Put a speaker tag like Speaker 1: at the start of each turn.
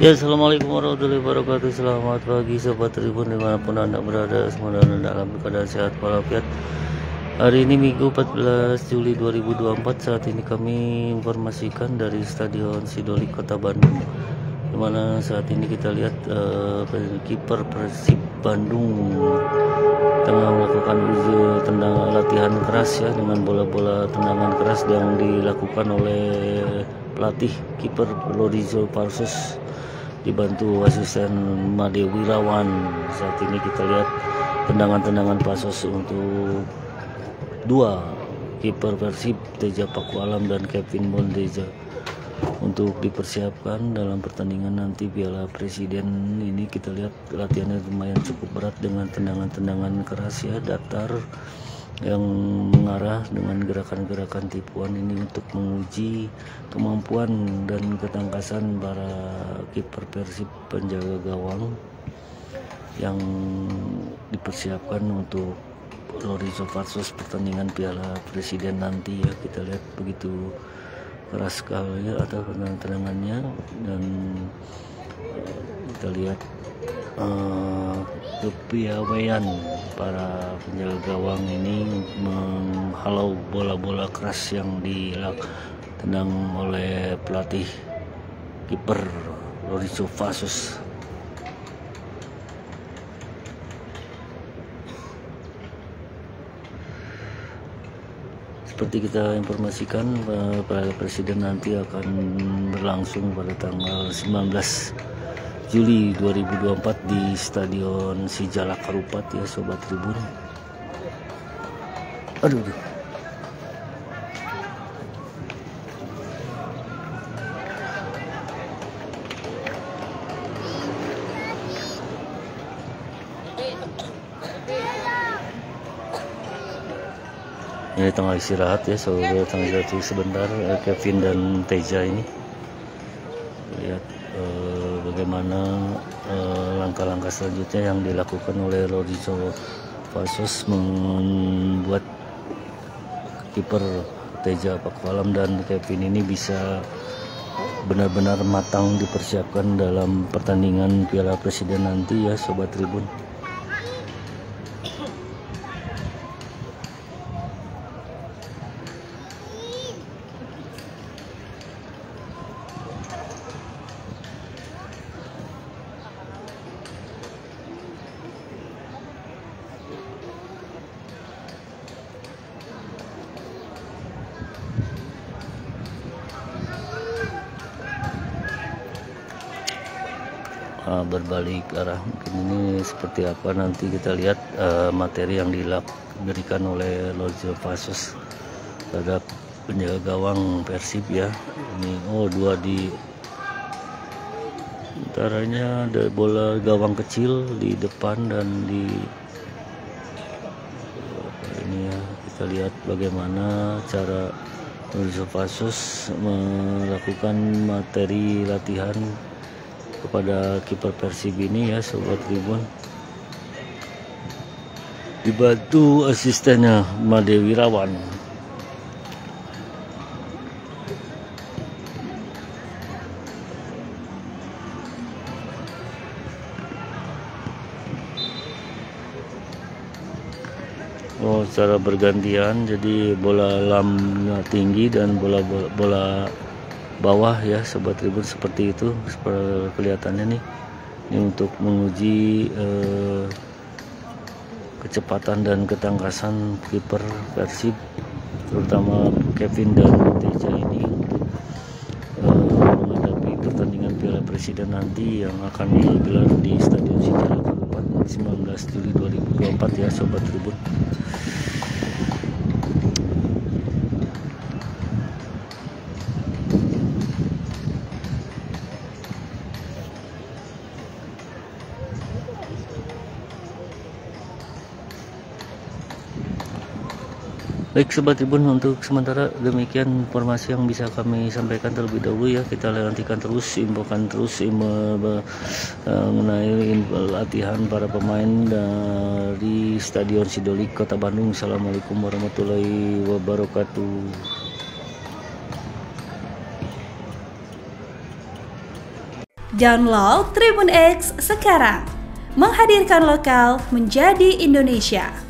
Speaker 1: Ya, assalamualaikum warahmatullahi wabarakatuh. Selamat pagi sobat Tribun dimanapun anda berada. Semoga anda dalam keadaan sehat walafiat. Hari ini Minggu 14 Juli 2024. Saat ini kami informasikan dari Stadion Sidolik Kota Bandung, dimana saat ini kita lihat kiper Persib Bandung tengah melakukan uji latihan keras ya, dengan bola-bola tendangan keras yang dilakukan oleh pelatih kiper Lorenzo Parsus dibantu asisten Made Wirawan. Saat ini kita lihat tendangan-tendangan pasos untuk dua kiper Persib, Teja Pakualam dan Kevin Bondeja, untuk dipersiapkan dalam pertandingan nanti Piala Presiden ini. Kita lihat latihannya lumayan cukup berat dengan tendangan-tendangan keras ya, datar yang mengarah dengan gerakan-gerakan tipuan ini untuk menguji kemampuan dan ketangkasan para kiper Persib penjaga gawang yang dipersiapkan untuk Lorenzo Parsus pertandingan Piala Presiden nanti ya. Kita lihat begitu keras sekali ya atau tendangannya, dan kita lihat kepiawaian para penjaga gawang ini menghalau bola-bola keras yang ditendang oleh pelatih kiper Lorenzo Parsus. Seperti kita informasikan, Piala Presiden nanti akan berlangsung pada tanggal 19 Juli 2024 di Stadion Sijalak Harupat ya Sobat Tribun. Aduh. Ini tengah istirahat ya, saudara, tengah istirahat sebentar Kevin dan Teja ini. Lihat bagaimana langkah-langkah selanjutnya yang dilakukan oleh Lorenzo Parsus membuat kiper Teja Pakualam dan Kevin ini bisa benar-benar matang dipersiapkan dalam pertandingan Piala Presiden nanti ya Sobat Tribun. Berbalik arah mungkin ini seperti apa nanti kita lihat materi yang diberikan oleh Lorenzo Parsus terhadap penjaga gawang Persib ya. Ini dua di antaranya ada bola gawang kecil di depan dan di ini ya. Kita lihat bagaimana cara Lorenzo Parsus melakukan materi latihan kepada kiper Persib ini ya Sobat Tribun, dibantu asistennya Made Wirawan. Secara bergantian, jadi bola lamnya tinggi dan bola bawah ya Sobat Tribun, seperti itu seperti kelihatannya nih. Ini untuk menguji kecepatan dan ketangkasan kiper Persib, terutama Kevin dan Teja ini untuk menghadapi pertandingan Piala Presiden nanti yang akan digelar di Stadion Sijalak Harupat 19 Juli 2024 ya Sobat Tribun. Baik Sobat Tribun, untuk sementara demikian informasi yang bisa kami sampaikan terlebih dahulu ya. Kita nantikan terus, infokan terus mengenai latihan para pemain dari Stadion Sidolik Kota Bandung. Assalamualaikum warahmatullahi wabarakatuh.
Speaker 2: Download Tribun X sekarang. Menghadirkan lokal menjadi Indonesia.